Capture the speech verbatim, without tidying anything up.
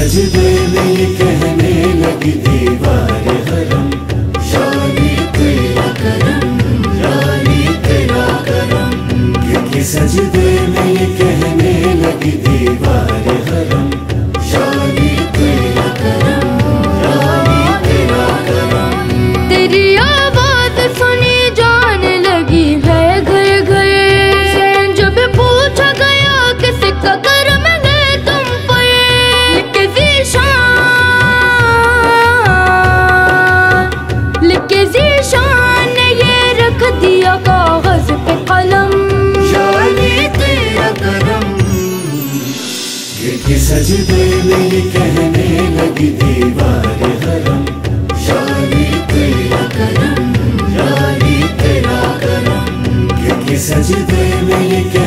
सजदे में ये कहने लगी दीवार हरम, यानी तेरा करम, यानी तेरा करम। गिर सजदे में ये कहने लगी दीवार हरम, यानी तेरा करम, यानी तेरा करम। तेरी आवाज सुनी जाने लगी है घर घर, जब पूछा गया किसका करम है तुम पे, लिखे ज़ीशान, लिखे ज़ीशान ने ये रख दिया कागज पे कलम, यानी तेरा करम। गिर सजदे में ये कहने लगी दीवार हरम, यानी तेरा करम, यानी तेरा करम। गिर सजदे में ये